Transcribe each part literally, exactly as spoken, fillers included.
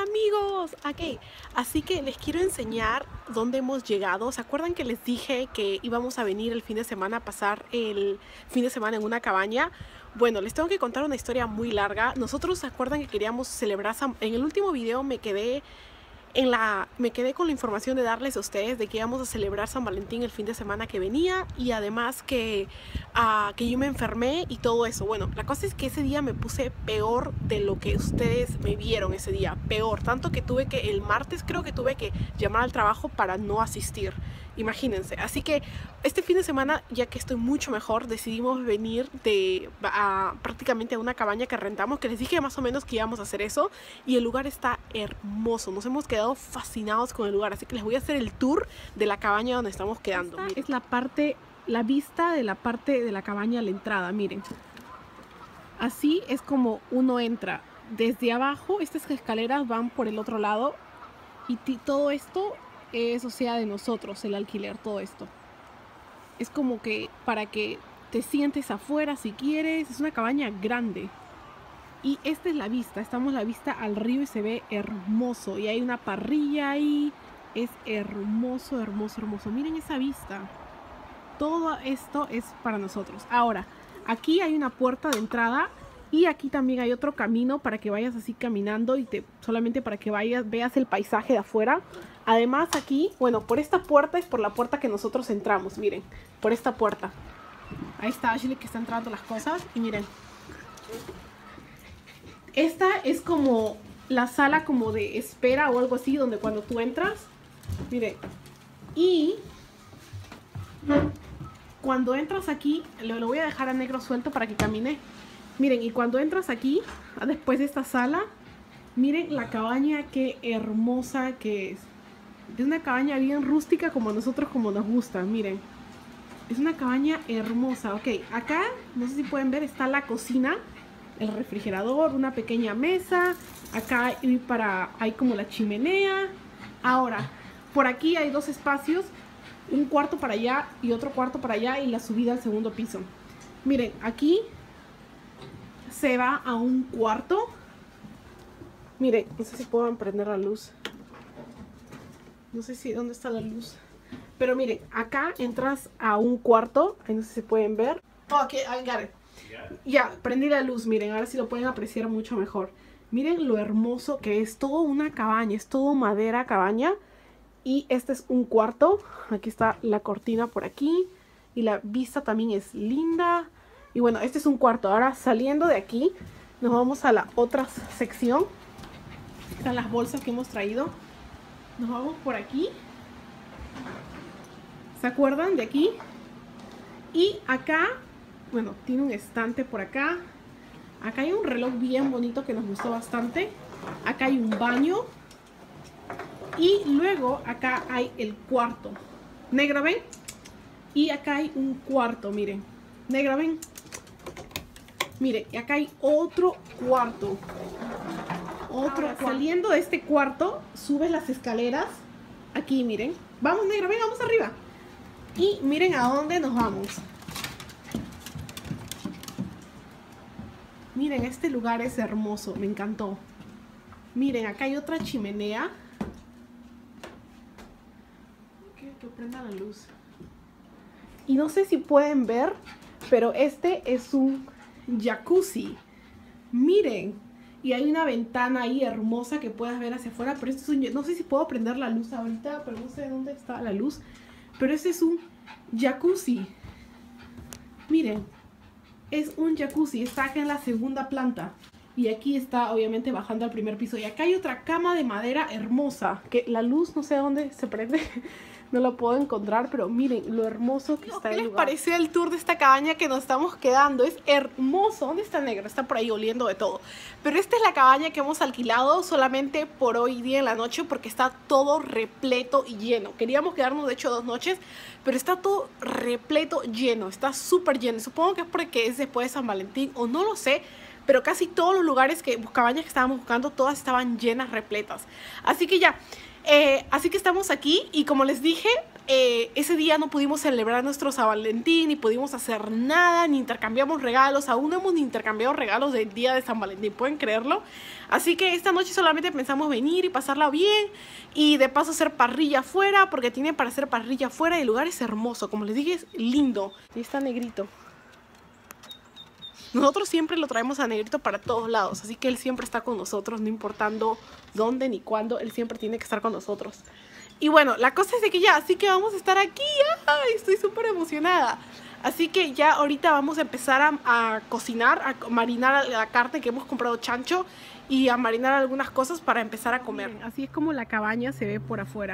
Hola amigos, ok, así que les quiero enseñar dónde hemos llegado. ¿Se acuerdan que les dije que íbamos a venir el fin de semana a pasar el fin de semana en una cabaña? Bueno, les tengo que contar una historia muy larga. Nosotros, ¿se acuerdan que queríamos celebrar San... En el último video me quedé en la me quedé con la información de darles a ustedes de que íbamos a celebrar San Valentín el fin de semana que venía, y además que, uh, que yo me enfermé y todo eso. Bueno, la cosa es que ese día me puse peor de lo que ustedes me vieron ese día, peor, tanto que tuve que, el martes creo que tuve que llamar al trabajo para no asistir, imagínense. Así que este fin de semana, ya que estoy mucho mejor, decidimos venir de a, prácticamente a una cabaña que rentamos, que les dije más o menos que íbamos a hacer eso, y el lugar está hermoso. Nos hemos quedado fascinados con el lugar, así que les voy a hacer el tour de la cabaña donde estamos quedando. Esta es la parte, la vista de la parte de la cabaña a la entrada, miren. Así es como uno entra desde abajo. Estas escaleras van por el otro lado y todo esto es, o sea, de nosotros, el alquiler, todo esto. Es como que para que te sientes afuera si quieres. Es una cabaña grande. Y esta es la vista, estamos a la vista al río y se ve hermoso. Y hay una parrilla ahí, es hermoso, hermoso, hermoso. Miren esa vista. Todo esto es para nosotros. Ahora, aquí hay una puerta de entrada y aquí también hay otro camino para que vayas así caminando y te, solamente para que vayas, veas el paisaje de afuera. Además aquí, bueno, por esta puerta es por la puerta que nosotros entramos, miren, por esta puerta. Ahí está Ashley que está entrando las cosas y miren. Esta es como la sala como de espera o algo así, donde cuando tú entras, miren, y cuando entras aquí, lo, lo voy a dejar a negro suelto para que camine. Miren, y cuando entras aquí, después de esta sala, miren la cabaña, qué hermosa que es. Es una cabaña bien rústica como a nosotros, como nos gusta, miren. Es una cabaña hermosa. Ok, acá, no sé si pueden ver, está la cocina, el refrigerador, una pequeña mesa. Acá hay, para, hay como la chimenea. Ahora, por aquí hay dos espacios, un cuarto para allá y otro cuarto para allá, y la subida al segundo piso. Miren, aquí se va a un cuarto. Miren, no sé si puedo prender la luz. No sé si dónde está la luz. Pero miren, acá entras a un cuarto. Ahí no sé si pueden ver. Oh, ok, I got it. Ya, prendí la luz, miren, ahora sí lo pueden apreciar mucho mejor. Miren lo hermoso que es, todo una cabaña, es todo madera cabaña. Y este es un cuarto, aquí está la cortina por aquí. Y la vista también es linda. Y bueno, este es un cuarto. Ahora saliendo de aquí, nos vamos a la otra sección. Están las bolsas que hemos traído. Nos vamos por aquí. ¿Se acuerdan de aquí? Y acá, bueno, tiene un estante por acá. Acá hay un reloj bien bonito que nos gustó bastante. Acá hay un baño. Y luego acá hay el cuarto. Negra, ¿ven? Y acá hay un cuarto, miren. Negra, ¿ven? Miren, y acá hay otro cuarto. Otro cuarto. Saliendo de este cuarto, subes las escaleras. Aquí, miren. Vamos, negra, ven, vamos arriba. Y miren a dónde nos vamos. Miren, este lugar es hermoso, me encantó. Miren, acá hay otra chimenea. Quiero que prenda la luz. Y no sé si pueden ver, pero este es un jacuzzi. Miren, y hay una ventana ahí hermosa que puedas ver hacia afuera. Pero este es un, no sé si puedo prender la luz ahorita, pero no sé dónde está la luz. Pero este es un jacuzzi. Miren, es un jacuzzi, está acá en la segunda planta. Y aquí está obviamente bajando al primer piso. Y acá hay otra cama de madera hermosa, que la luz no sé dónde se prende. No lo puedo encontrar, pero miren lo hermoso que está el lugar. ¿Qué les pareció el tour de esta cabaña que nos estamos quedando? Es hermoso. ¿Dónde está Negra? Está por ahí oliendo de todo. Pero esta es la cabaña que hemos alquilado solamente por hoy día en la noche, porque está todo repleto y lleno. Queríamos quedarnos de hecho dos noches, pero está todo repleto, lleno. Está súper lleno. Supongo que es porque es después de San Valentín, o no lo sé. Pero casi todos los lugares, que cabañas que estábamos buscando, todas estaban llenas, repletas. Así que ya, eh, así que estamos aquí. Y como les dije, eh, ese día no pudimos celebrar nuestro San Valentín, ni pudimos hacer nada, ni intercambiamos regalos. Aún no hemos ni intercambiado regalos del día de San Valentín, ¿pueden creerlo? Así que esta noche solamente pensamos venir y pasarla bien, y de paso hacer parrilla afuera, porque tiene para hacer parrilla afuera y el lugar es hermoso, como les dije, es lindo. Y está Negrito. Nosotros siempre lo traemos a Negrito para todos lados, así que él siempre está con nosotros, no importando dónde ni cuándo, él siempre tiene que estar con nosotros. Y bueno, la cosa es de que ya, así que vamos a estar aquí. ¡Ay! Estoy súper emocionada. Así que ya ahorita vamos a empezar a, a cocinar, a marinar la carne que hemos comprado chancho y a marinar algunas cosas para empezar a comer. Así es como la cabaña se ve por afuera.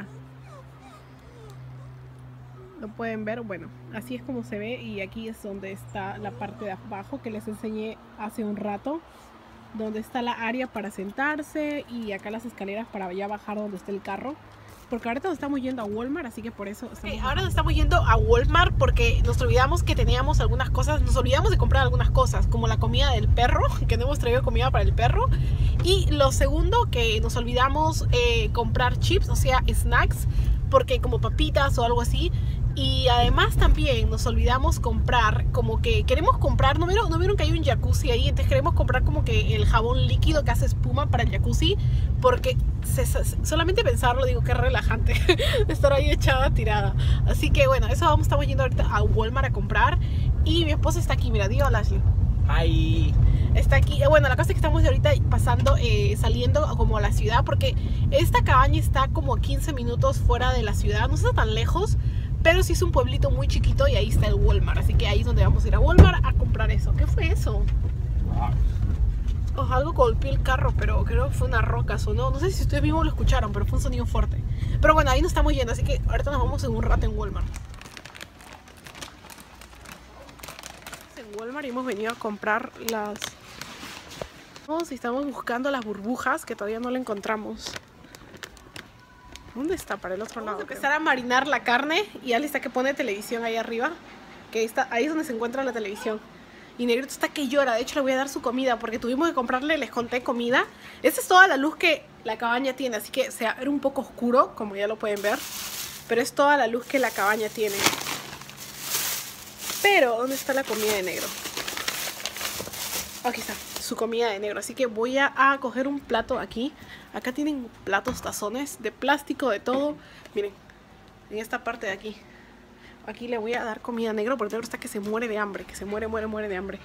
¿Lo pueden ver? Bueno, así es como se ve, y aquí es donde está la parte de abajo que les enseñé hace un rato, donde está la área para sentarse, y acá las escaleras para ya bajar donde está el carro. Porque ahorita nos estamos yendo a Walmart, así que por eso estamos... Okay, ahora nos estamos yendo a Walmart porque nos olvidamos que teníamos algunas cosas, nos olvidamos de comprar algunas cosas, como la comida del perro, que no hemos traído comida para el perro. Y lo segundo, que nos olvidamos eh, comprar chips, o sea, snacks, porque como papitas o algo así. Y además también nos olvidamos comprar, como que queremos comprar, ¿no vieron, ¿no vieron que hay un jacuzzi ahí? Entonces queremos comprar como que el jabón líquido que hace espuma para el jacuzzi, porque se, se, solamente pensarlo, digo, qué relajante estar ahí echada, tirada. Así que bueno, eso vamos, estamos yendo ahorita a Walmart a comprar. Y mi esposa está aquí, mira, digo, Lashley. Ay. Está aquí, bueno, la cosa es que estamos ahorita pasando, eh, saliendo como a la ciudad, porque esta cabaña está como a quince minutos fuera de la ciudad, no está tan lejos, pero sí es un pueblito muy chiquito, y ahí está el Walmart, así que ahí es donde vamos a ir a Walmart a comprar eso. ¿Qué fue eso? Oh, algo golpeó el carro, pero creo que fue una roca, sonó, no sé si ustedes mismos lo escucharon, pero fue un sonido fuerte. Pero bueno, ahí nos estamos yendo, así que ahorita nos vamos en un rato en Walmart. En Walmart y hemos venido a comprar las... Y estamos buscando las burbujas, que todavía no la encontramos. ¿Dónde está? Para el otro lado. Vamos a empezar a marinar la carne, y Ali está que pone televisión ahí arriba, que está, ahí es donde se encuentra la televisión. Y Negrito está que llora, de hecho le voy a dar su comida, porque tuvimos que comprarle, les conté, comida. Esa es toda la luz que la cabaña tiene, así que o sea, era un poco oscuro, como ya lo pueden ver, pero es toda la luz que la cabaña tiene. Pero, ¿dónde está la comida de Negro? Aquí está, su comida de Negro. Así que voy a, a coger un plato aquí. Acá tienen platos, tazones de plástico, de todo. Miren, en esta parte de aquí. Aquí le voy a dar comida a Negro, porque Negro está que se muere de hambre. Que se muere, muere, muere de hambre.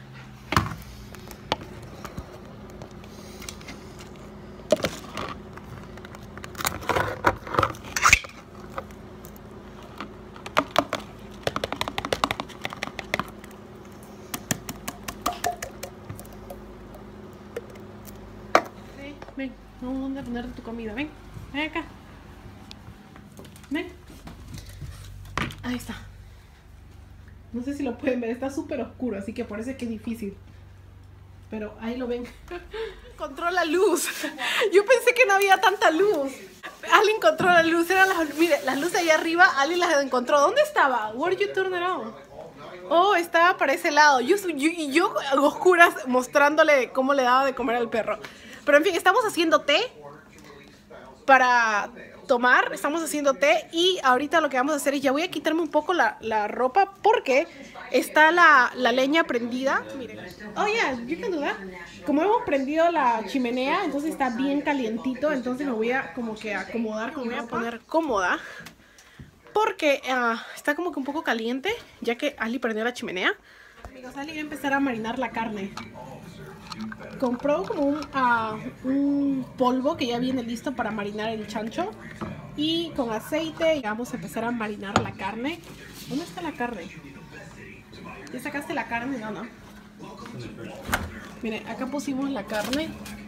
Ven, vamos a poner tu comida, ven, ven acá, ven, ahí está. No sé si lo pueden ver, está súper oscuro, así que por eso es que es difícil, pero ahí lo ven. Encontró la luz. Yo pensé que no había tanta luz. Ali encontró la luz, eran las, mire, las luces ahí arriba, Ali las encontró. ¿Dónde estaba? Where you turn it on? Oh, estaba para ese lado. Yo, yo, y yo a oscuras mostrándole cómo le daba de comer al perro. Pero en fin, estamos haciendo té para tomar, estamos haciendo té, y ahorita lo que vamos a hacer es, ya voy a quitarme un poco la, la ropa, porque está la, la leña prendida. Miren. Oh yeah, you can do that. Como hemos prendido la chimenea, entonces está bien calientito, entonces me voy a como que acomodar, como me voy a poner cómoda, porque uh, está como que un poco caliente, ya que Ali prendió la chimenea. Amigos, Ali va a empezar a marinar la carne. Compró como un, uh, un polvo que ya viene listo para marinar el chancho, y con aceite, y vamos a empezar a marinar la carne. ¿Dónde está la carne? ¿Ya sacaste la carne? No, no. Miren, acá pusimos la carne.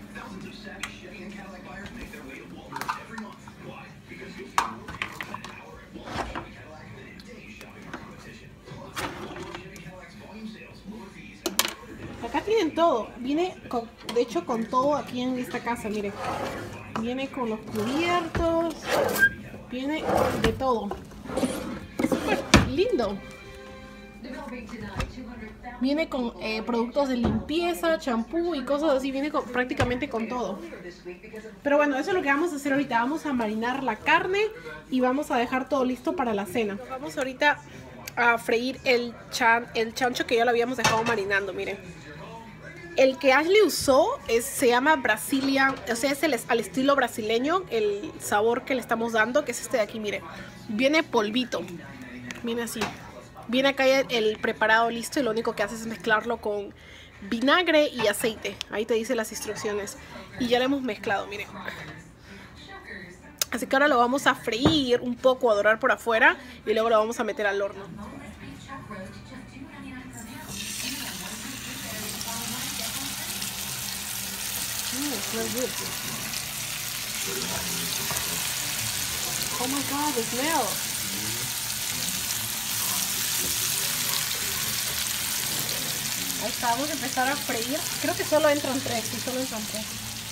Acá tienen todo, viene con, de hecho con todo aquí en esta casa, miren. Viene con los cubiertos, viene de todo. Es súper lindo. Viene con eh, productos de limpieza, champú y cosas así. Viene con, prácticamente con todo. Pero bueno, eso es lo que vamos a hacer ahorita. Vamos a marinar la carne y vamos a dejar todo listo para la cena. Vamos ahorita a freír el, chan, el chancho que ya lo habíamos dejado marinando, miren. El que Ashley usó es, se llama Brasilia, o sea, es el, al estilo brasileño, el sabor que le estamos dando, que es este de aquí, miren. Viene polvito, viene así. Viene acá el, el preparado listo y lo único que haces es mezclarlo con vinagre y aceite. Ahí te dice las instrucciones. Y ya lo hemos mezclado, miren. Así que ahora lo vamos a freír un poco, a dorar por afuera y luego lo vamos a meter al horno. Mm, smells good. Oh my god, the smell. Ahí está, vamos a empezar a freír. Creo que solo entran tres, sí, solo entran tres.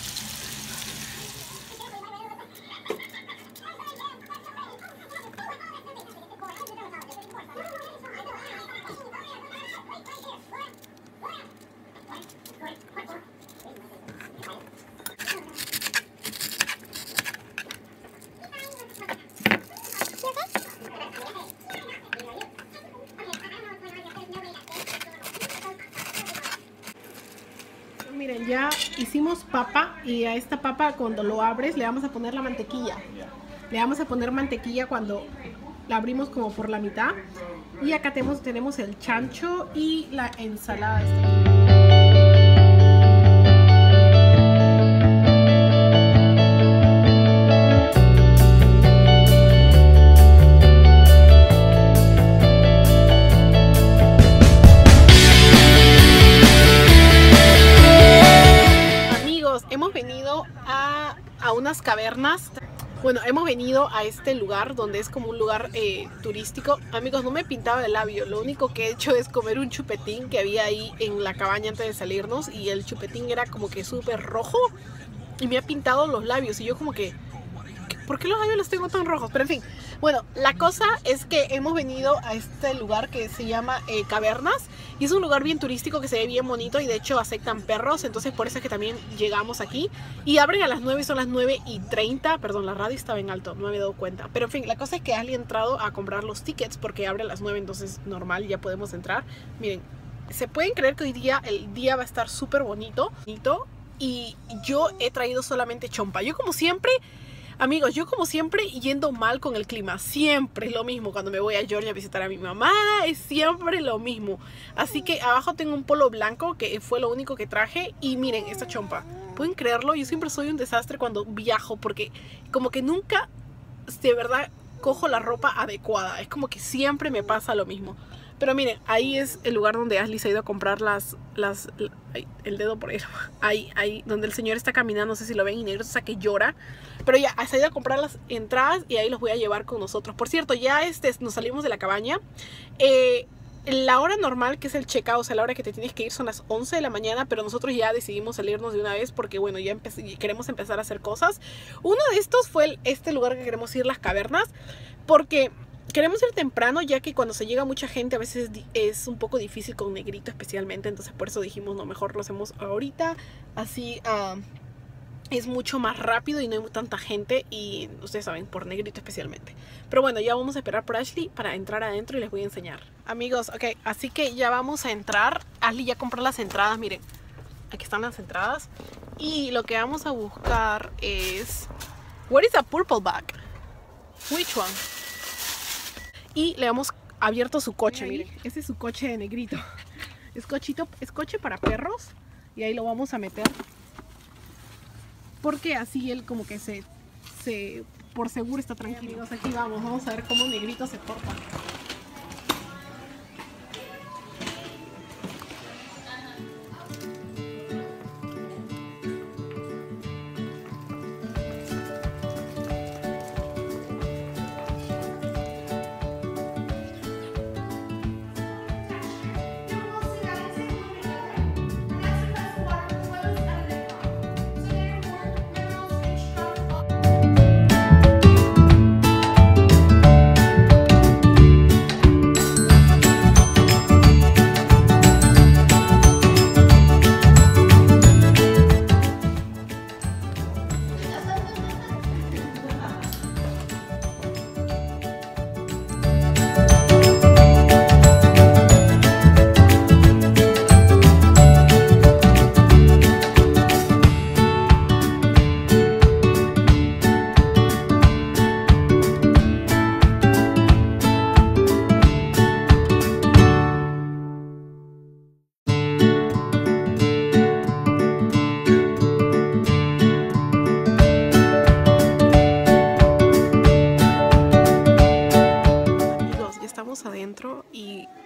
Miren, ya hicimos papa y a esta papa cuando lo abres le vamos a poner la mantequilla. Le vamos a poner mantequilla cuando la abrimos como por la mitad. Y acá tenemos, tenemos el chancho y la ensalada esta. Hemos venido a, a unas cavernas. Bueno, hemos venido a este lugar donde es como un lugar eh, turístico. Amigos, no me pintaba el labio. Lo único que he hecho es comer un chupetín que había ahí en la cabaña antes de salirnos. Y el chupetín era como que súper rojo. Y me ha pintado los labios. Y yo como que... ¿por qué los labios los tengo tan rojos? Pero en fin, bueno, la cosa es que hemos venido a este lugar que se llama eh, Cavernas. Y es un lugar bien turístico que se ve bien bonito y de hecho aceptan perros. Entonces por eso es que también llegamos aquí. Y abren a las nueve, son las nueve y treinta. Perdón, la radio estaba en alto, no me he dado cuenta. Pero en fin, la cosa es que Ashley ha entrado a comprar los tickets porque abre a las nueve, entonces normal, ya podemos entrar. Miren, se pueden creer que hoy día el día va a estar súper bonito. Y yo he traído solamente chompa. Yo como siempre... Amigos, yo como siempre yendo mal con el clima, siempre es lo mismo cuando me voy a Georgia a visitar a mi mamá, es siempre lo mismo. Así que abajo tengo un polo blanco que fue lo único que traje y miren esta chompa. ¿Pueden creerlo? Yo siempre soy un desastre cuando viajo porque como que nunca de verdad cojo la ropa adecuada, es como que siempre me pasa lo mismo. Pero miren, ahí es el lugar donde Ashley se ha ido a comprar las... las ay, el dedo por ahí. Ahí, ahí, donde el señor está caminando, no sé si lo ven, y negro, o sea que llora. Pero ya, se ha ido a comprar las entradas y ahí los voy a llevar con nosotros. Por cierto, ya este, nos salimos de la cabaña. Eh, la hora normal, que es el check-out, o sea, la hora que te tienes que ir son las once de la mañana. Pero nosotros ya decidimos salirnos de una vez porque, bueno, ya queremos empezar a hacer cosas. Uno de estos fue el, este lugar que queremos ir, las cavernas. Porque... queremos ir temprano ya que cuando se llega mucha gente a veces es un poco difícil con negrito especialmente. Entonces por eso dijimos no, mejor lo hacemos ahorita. Así uh, es mucho más rápido y no hay tanta gente. Y ustedes saben, por negrito especialmente. Pero bueno, ya vamos a esperar por Ashley para entrar adentro y les voy a enseñar. Amigos, ok, así que ya vamos a entrar. Ashley ya compró las entradas, miren. Aquí están las entradas. Y lo que vamos a buscar es... what is a purple bag? Which one? Y le hemos abierto su coche, miren. Este es su coche de negrito. Es, cochito, es coche para perros. Y ahí lo vamos a meter. Porque así él como que se, se por seguro está tranquilo. Amigos, aquí vamos. Vamos a ver cómo negrito se porta.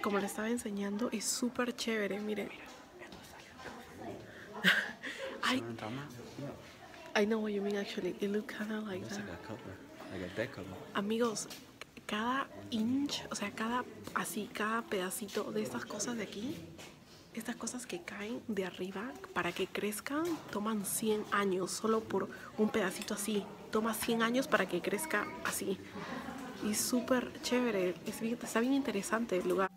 como les estaba enseñando, es súper chévere, miren. I, I know what you mean actually. It looks kind of like that. Like a bed cover. Amigos, cada inch, o sea, cada así, cada pedacito de estas cosas de aquí, estas cosas que caen de arriba para que crezcan, toman cien años solo por un pedacito así. Toma cien años para que crezca así. Y súper chévere, es bien, está bien interesante el lugar.